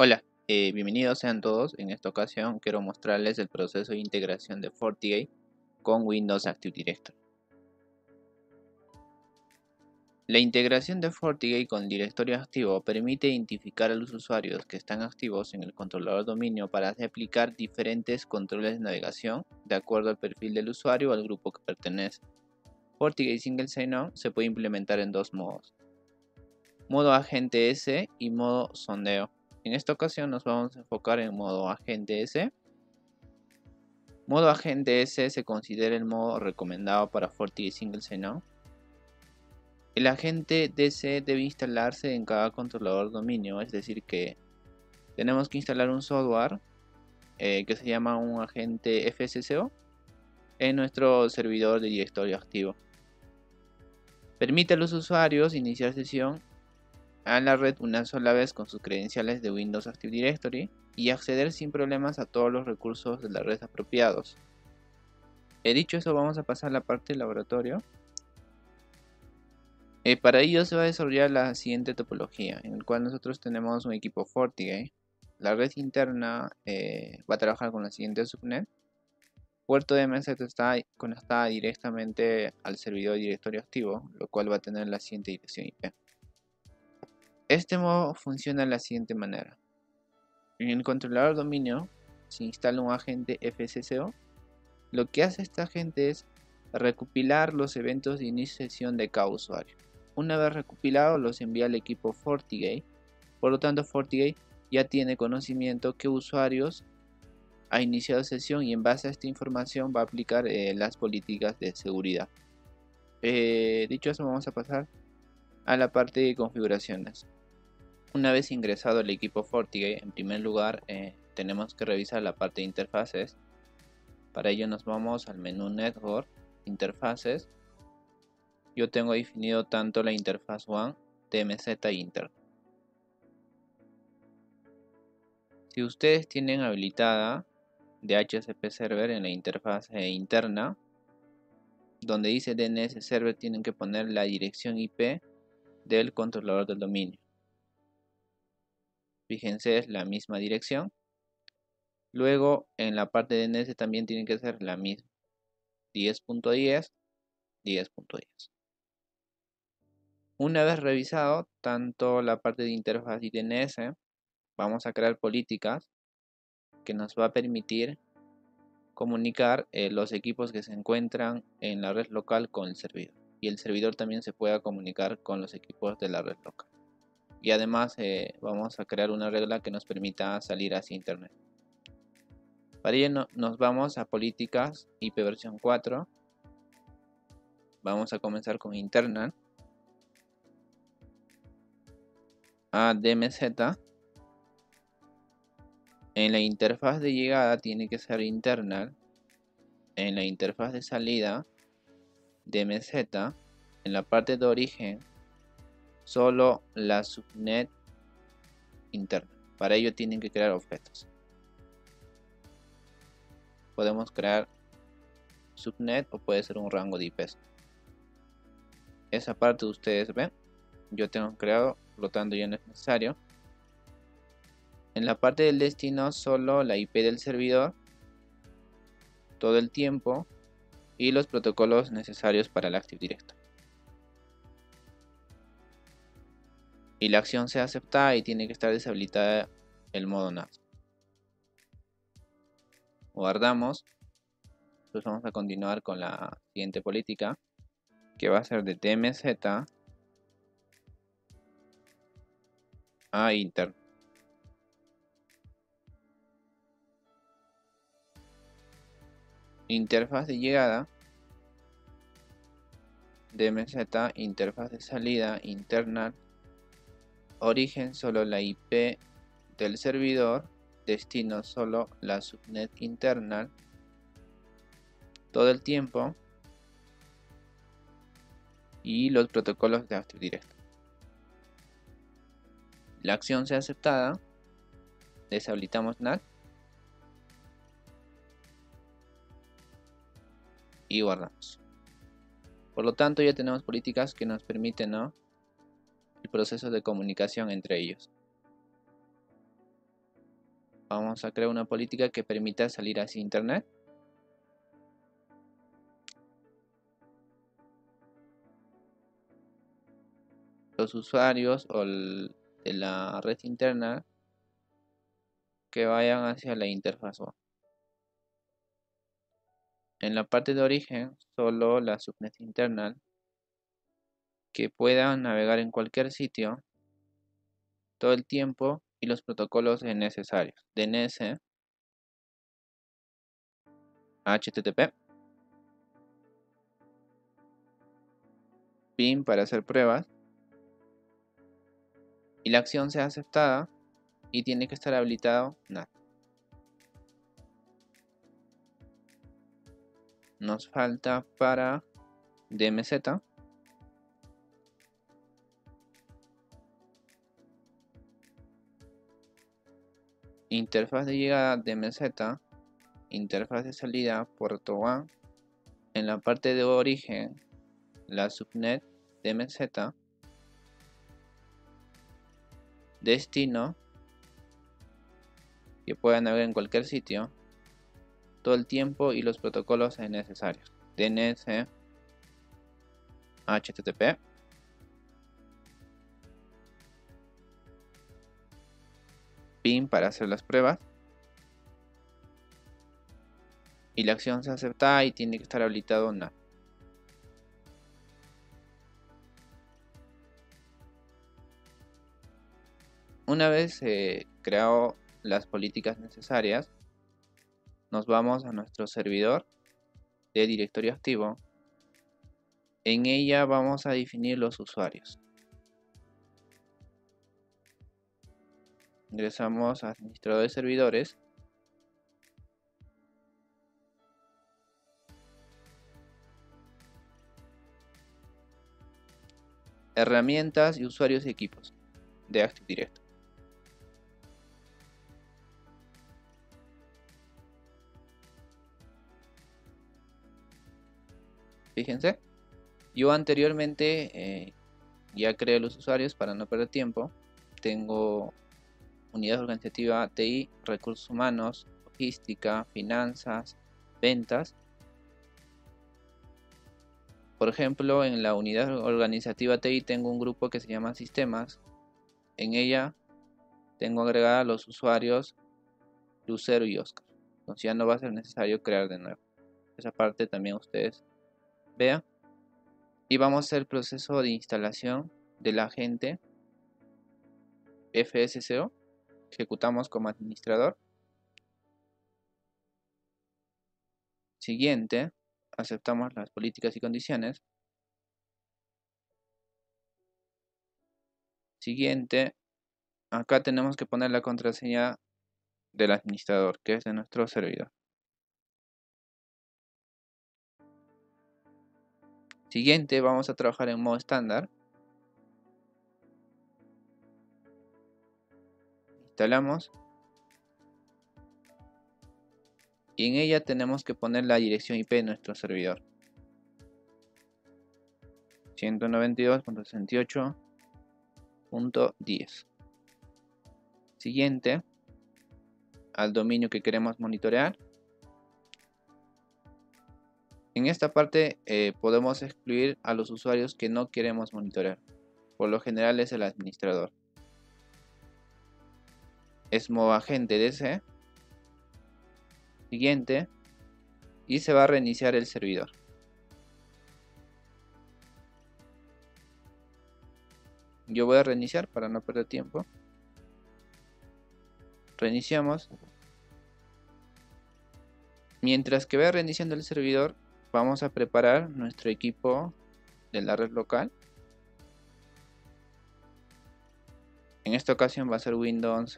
Hola, bienvenidos sean todos. En esta ocasión quiero mostrarles el proceso de integración de FortiGate con Windows Active Directory. La integración de FortiGate con el directorio activo permite identificar a los usuarios que están activos en el controlador dominio para aplicar diferentes controles de navegación de acuerdo al perfil del usuario o al grupo que pertenece. FortiGate Single Sign-On se puede implementar en dos modos: modo agente S y modo sondeo. En esta ocasión nos vamos a enfocar en modo agente S. Modo agente S se considera el modo recomendado para FortiGate Single Sign-On. El agente DC debe instalarse en cada controlador dominio, es decir que tenemos que instalar un software que se llama un agente FSCO en nuestro servidor de directorio activo. Permite a los usuarios iniciar sesión a la red una sola vez con sus credenciales de Windows Active Directory y acceder sin problemas a todos los recursos de la red apropiados. Dicho eso, vamos a pasar a la parte del laboratorio. Para ello se va a desarrollar la siguiente topología, en el cual nosotros tenemos un equipo FortiGate. La red interna va a trabajar con la siguiente subnet. Puerto de MZ está conectada directamente al servidor de directorio activo, lo cual va a tener la siguiente dirección IP. Este modo funciona de la siguiente manera. En el controlador dominio se instala un agente FSCO. Lo que hace este agente es recopilar los eventos de inicio de sesión de cada usuario. Una vez recopilados, los envía al equipo FortiGate. Por lo tanto, FortiGate ya tiene conocimiento qué usuarios ha iniciado sesión y en base a esta información va a aplicar las políticas de seguridad. Dicho eso, vamos a pasar a la parte de configuraciones. Una vez ingresado el equipo FortiGate, en primer lugar tenemos que revisar la parte de interfaces. Para ello nos vamos al menú Network, Interfaces. Yo tengo definido tanto la interfaz WAN, DMZ e Inter. Si ustedes tienen habilitada DHCP Server en la interfaz interna, donde dice DNS Server tienen que poner la dirección IP del controlador del dominio. Fíjense, es la misma dirección. Luego en la parte de DNS también tiene que ser la misma: 10.10, 10.10. Una vez revisado tanto la parte de interfaz y DNS, vamos a crear políticas que nos va a permitir comunicar los equipos que se encuentran en la red local con el servidor, y el servidor también se pueda comunicar con los equipos de la red local. Y además vamos a crear una regla que nos permita salir hacia internet. Para ello nos vamos a políticas IP versión 4. Vamos a comenzar con internal, a DMZ. En la interfaz de llegada tiene que ser internal. En la interfaz de salida, DMZ. En la parte de origen, solo la subnet interna. Para ello tienen que crear objetos. Podemos crear subnet o puede ser un rango de IPs. Esa parte ustedes ven, yo tengo creado, por lo tanto ya no es necesario. En la parte del destino, solo la IP del servidor, todo el tiempo y los protocolos necesarios para el Active Directory. Y la acción sea aceptada y tiene que estar deshabilitada el modo NAS. Guardamos. Pues vamos a continuar con la siguiente política, que va a ser de DMZ a Inter. Interfaz de llegada, DMZ. Interfaz de salida, internal. Origen, solo la IP del servidor. Destino, solo la subnet internal. Todo el tiempo. Y los protocolos de Active Directory. La acción sea aceptada, deshabilitamos NAT y guardamos. Por lo tanto, ya tenemos políticas que nos permiten, ¿no?, el proceso de comunicación entre ellos. Vamos a crear una política que permita salir hacia internet. Los usuarios de la red interna que vayan hacia la interfaz web. En la parte de origen, solo la subnet interna que puedan navegar en cualquier sitio todo el tiempo y los protocolos necesarios. DNS, HTTP, PIN para hacer pruebas y la acción sea aceptada y tiene que estar habilitado NAT. Nos falta para DMZ. Interfaz de llegada DMZ, interfaz de salida puerto WAN. En la parte de origen, la subnet DMZ, destino, que pueda navegar en cualquier sitio todo el tiempo y los protocolos necesarios. DNS, HTTP, PIN para hacer las pruebas y la acción se acepta y tiene que estar habilitado NAT. Una vez creado las políticas necesarias, nos vamos a nuestro servidor de directorio activo. En ella vamos a definir los usuarios. Ingresamos a administrador de servidores. Herramientas y usuarios y equipos de Active Directory. Fíjense, yo anteriormente ya creé los usuarios para no perder tiempo. Tengo unidad organizativa TI, recursos humanos, logística, finanzas, ventas. Por ejemplo, en la unidad organizativa TI tengo un grupo que se llama sistemas. En ella tengo agregados los usuarios Lucero y Oscar. Entonces ya no va a ser necesario crear de nuevo. Esa parte también ustedes vean. Y vamos a hacer el proceso de instalación del agente FSCO. Ejecutamos como administrador. Siguiente, aceptamos las políticas y condiciones. Siguiente, acá tenemos que poner la contraseña del administrador, que es de nuestro servidor. Siguiente, vamos a trabajar en modo estándar. Instalamos. Y en ella tenemos que poner la dirección IP de nuestro servidor. 192.68.10. Siguiente, al dominio que queremos monitorear. En esta parte podemos excluir a los usuarios que no queremos monitorear. Por lo general es el administrador. Es modo agente DC. Siguiente. Y se va a reiniciar el servidor. Yo voy a reiniciar para no perder tiempo. Reiniciamos. Mientras que vaya reiniciando el servidor, vamos a preparar nuestro equipo de la red local. En esta ocasión va a ser Windows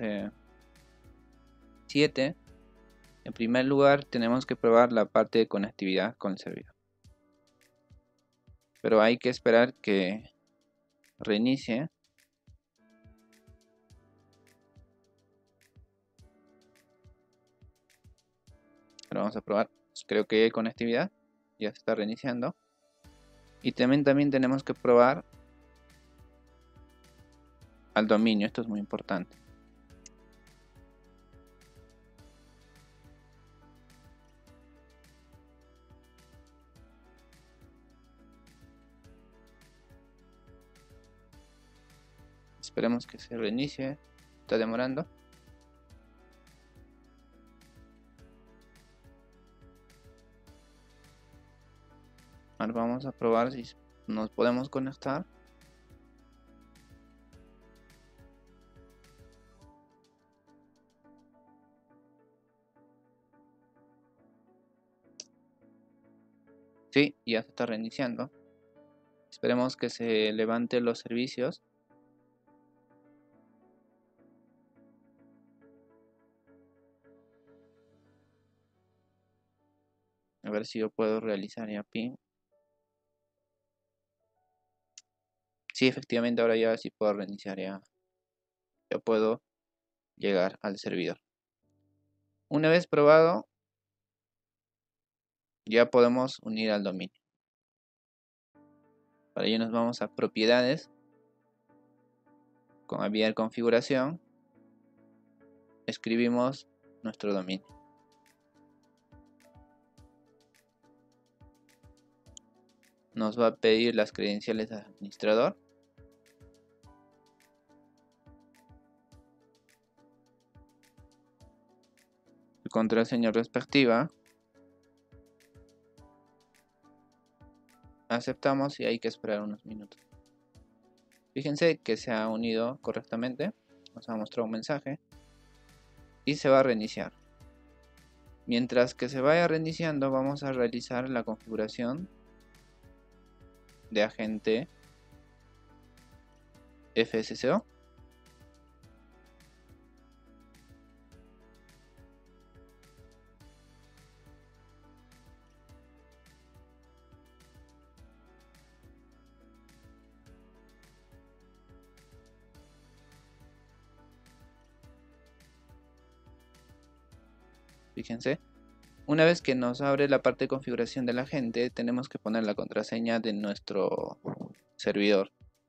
7. En primer lugar tenemos que probar la parte de conectividad con el servidor. Pero hay que esperar que reinicie. Ahora vamos a probar. Creo que hay conectividad. Ya se está reiniciando. Y también tenemos que probar al dominio. Esto es muy importante. Esperemos que se reinicie. Está demorando. Ahora vamos a probar si nos podemos conectar. Sí, ya se está reiniciando. Esperemos que se levante los servicios. A ver si yo puedo realizar ya ping. Sí, efectivamente ahora ya sí puedo reiniciar ya. Ya puedo llegar al servidor. Una vez probado, ya podemos unir al dominio. Para ello nos vamos a propiedades, con enviar configuración, escribimos nuestro dominio. Nos va a pedir las credenciales de administrador. Su contraseña respectiva. Aceptamos y hay que esperar unos minutos. Fíjense que se ha unido correctamente. Nos ha mostrado un mensaje. Y se va a reiniciar. Mientras que se vaya reiniciando, vamos a realizar la configuración de agente FSCO. Fíjense, una vez que nos abre la parte de configuración del agente, tenemos que poner la contraseña de nuestro servidor.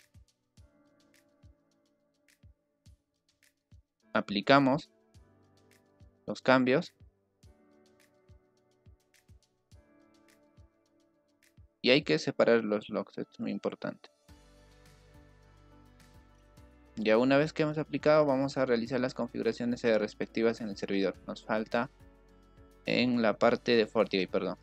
Aplicamos los cambios y hay que separar los logs, esto es muy importante. Ya una vez que hemos aplicado, vamos a realizar las configuraciones respectivas en el servidor. Nos falta en la parte de FortiGate, perdón.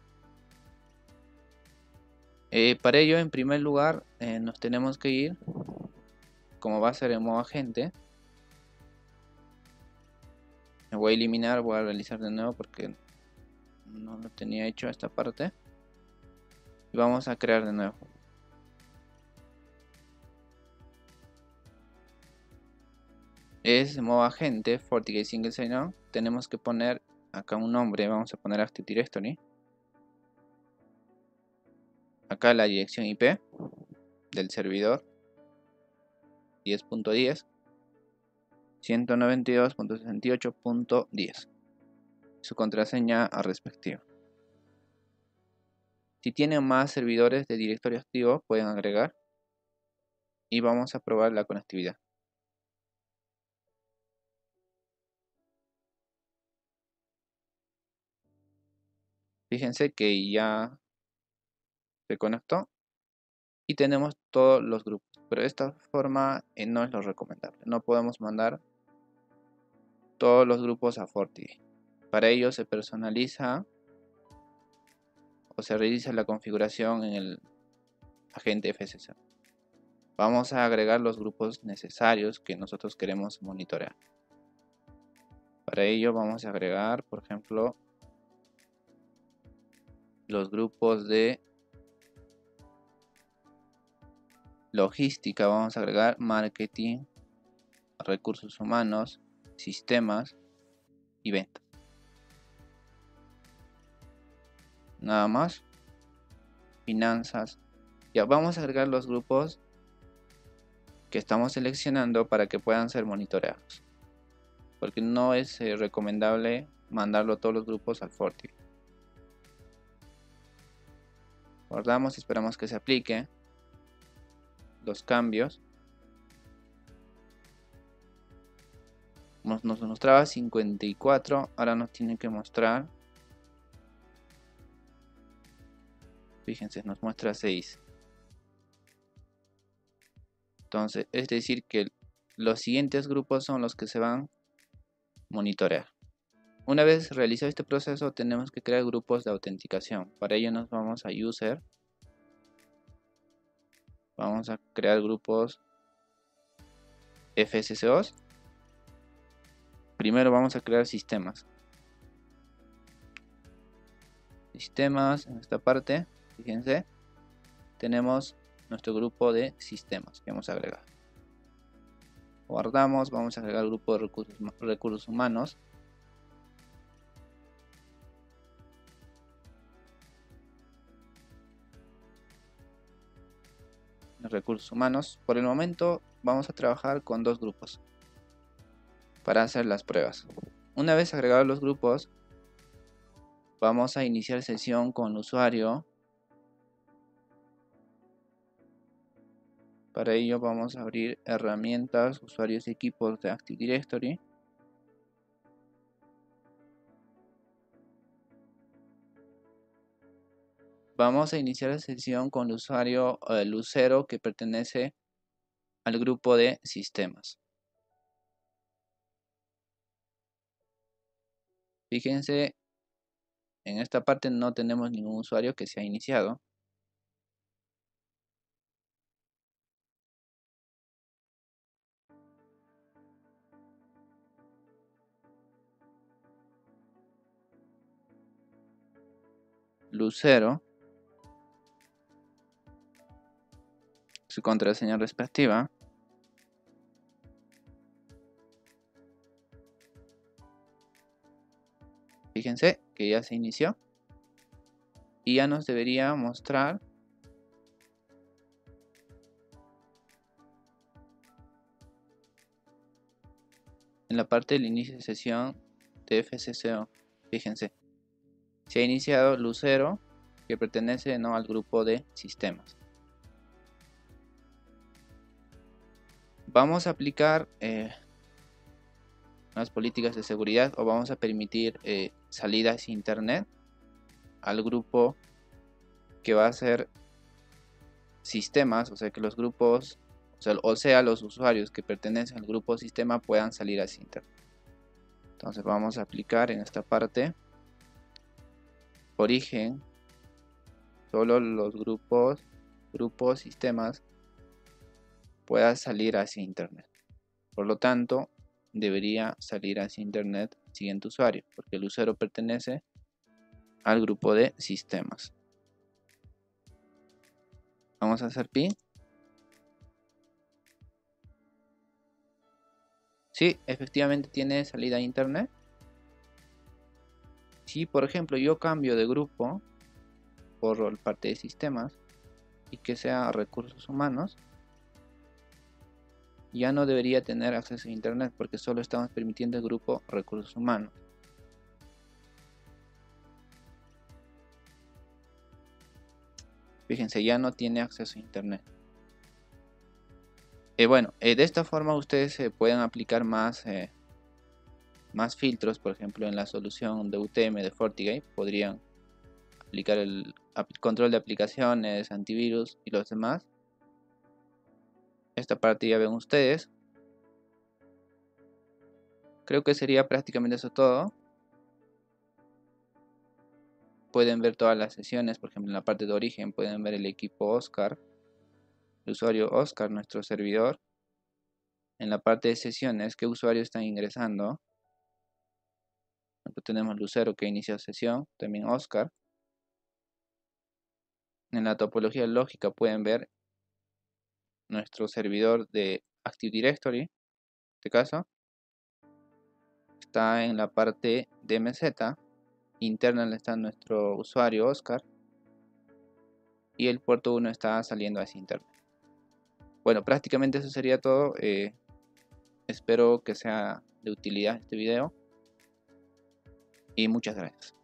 Para ello, en primer lugar, nos tenemos que ir, como va a ser en modo agente. Me voy a eliminar, voy a realizar de nuevo porque no lo tenía hecho esta parte. Y vamos a crear de nuevo. Es modo agente, FortiGate Single Sign-On. Tenemos que poner acá un nombre, vamos a poner Active Directory. Acá la dirección IP del servidor 10.10 192.68.10, su contraseña respectiva. Si tienen más servidores de directorio activo, pueden agregar y vamos a probar la conectividad. Fíjense que ya se conectó y tenemos todos los grupos, pero de esta forma no es lo recomendable. No podemos mandar todos los grupos a FortiGate. Para ello se personaliza o se realiza la configuración en el agente FSCO. Vamos a agregar los grupos necesarios que nosotros queremos monitorear. Para ello vamos a agregar, por ejemplo, los grupos de logística. Vamos a agregar marketing, recursos humanos, sistemas y ventas. Nada más. Finanzas. Ya vamos a agregar los grupos que estamos seleccionando para que puedan ser monitoreados, porque no es recomendable mandarlo a todos los grupos al FortiGate. Guardamos, esperamos que se aplique los cambios. Nos mostraba 54, ahora nos tiene que mostrar, fíjense, nos muestra 6. Entonces, es decir que los siguientes grupos son los que se van a monitorear. Una vez realizado este proceso, tenemos que crear grupos de autenticación. Para ello nos vamos a User. Vamos a crear grupos FSCOs. Primero vamos a crear sistemas. Sistemas, en esta parte, fíjense, tenemos nuestro grupo de sistemas que hemos agregado. Guardamos, vamos a agregar el grupo de recursos humanos. Recursos humanos. Por el momento vamos a trabajar con dos grupos para hacer las pruebas. Una vez agregados los grupos, vamos a iniciar sesión con el usuario. Para ello vamos a abrir herramientas, usuarios y equipos de Active Directory. Vamos a iniciar la sesión con el usuario Lucero, que pertenece al grupo de sistemas. Fíjense, en esta parte no tenemos ningún usuario que se ha iniciado. Lucero, su contraseña respectiva. Fíjense que ya se inició y ya nos debería mostrar en la parte del inicio de sesión de FSCO. Fíjense, se ha iniciado Lucero, que pertenece al grupo de sistemas. Vamos a aplicar unas políticas de seguridad, o vamos a permitir salidas a internet al grupo que va a ser sistemas, o sea que los grupos, o sea los usuarios que pertenecen al grupo sistema puedan salir hacia internet. Entonces vamos a aplicar en esta parte origen, solo los grupos sistemas puedan salir hacia internet. Por lo tanto, debería salir hacia internet el siguiente usuario, porque el usuario pertenece al grupo de sistemas. Vamos a hacer ping. Sí, efectivamente tiene salida a internet. Si por ejemplo yo cambio de grupo por parte de sistemas y que sea recursos humanos, ya no debería tener acceso a internet, porque solo estamos permitiendo el grupo recursos humanos. Fíjense, ya no tiene acceso a internet. Bueno, de esta forma ustedes pueden aplicar más filtros. Por ejemplo, en la solución de UTM de FortiGate podrían aplicar el control de aplicaciones, antivirus y los demás. Esta parte ya ven ustedes. Creo que sería prácticamente eso todo. Pueden ver todas las sesiones. Por ejemplo, en la parte de origen pueden ver el equipo Oscar, el usuario Oscar, nuestro servidor. En la parte de sesiones, qué usuarios están ingresando. Tenemos Lucero, que inició sesión, también Oscar. En la topología lógica pueden ver nuestro servidor de Active Directory. En este caso está en la parte de MZ. Interna está nuestro usuario Oscar, y el puerto 1 está saliendo hacia internet. Bueno, prácticamente eso sería todo. Espero que sea de utilidad este video y muchas gracias.